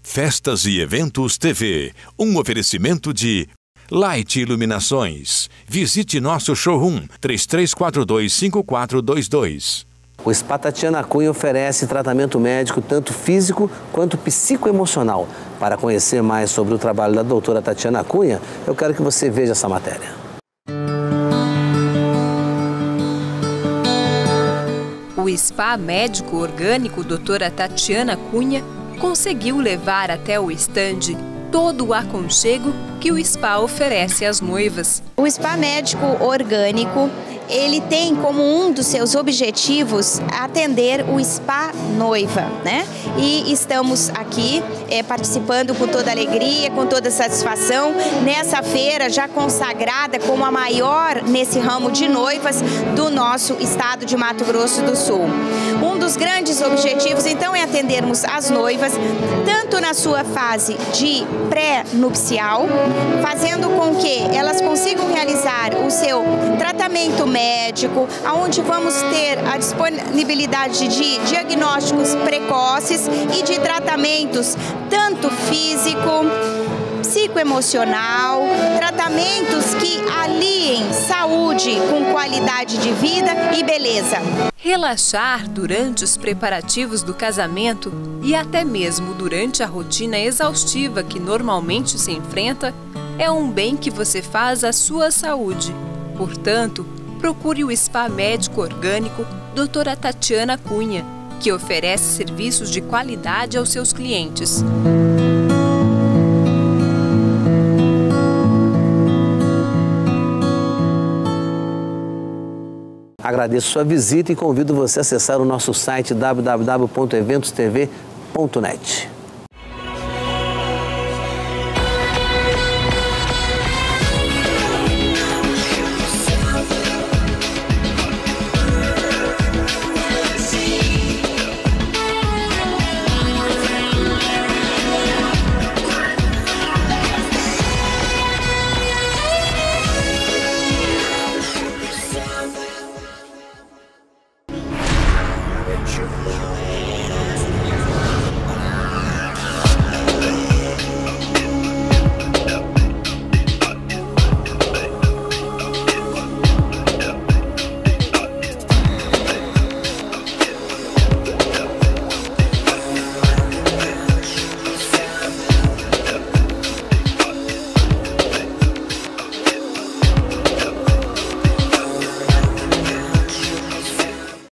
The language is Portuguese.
Festas e Eventos TV, um oferecimento de Light Iluminações. Visite nosso showroom 3342-5422. O Spa Tatiana Cunha oferece tratamento médico tanto físico quanto psicoemocional. Para conhecer mais sobre o trabalho da doutora Tatiana Cunha, eu quero que você veja essa matéria. O Spa Médico Orgânico doutora Tatiana Cunha conseguiu levar até o estande todo o aconchego que o spa oferece às noivas. O Spa Médico Orgânico, ele tem como um dos seus objetivos atender o spa noiva, né? E estamos aqui participando com toda alegria, com toda satisfação, nessa feira já consagrada como a maior nesse ramo de noivas do nosso estado de Mato Grosso do Sul. Um dos grandes objetivos, então, é atendermos as noivas, tanto na sua fase de pré-nupcial, fazendo com que elas consigam realizar o seu tratamento médico, onde vamos ter a disponibilidade de diagnósticos precoces e de tratamentos tanto físico, psicoemocional, tratamentos que aliem saúde com qualidade de vida e beleza. Relaxar durante os preparativos do casamento e até mesmo durante a rotina exaustiva que normalmente se enfrenta é um bem que você faz à sua saúde. Portanto, procure o Spa Médico Orgânico doutora Tatiana Cunha, que oferece serviços de qualidade aos seus clientes. Agradeço sua visita e convido você a acessar o nosso site www.eventostv.net. Show.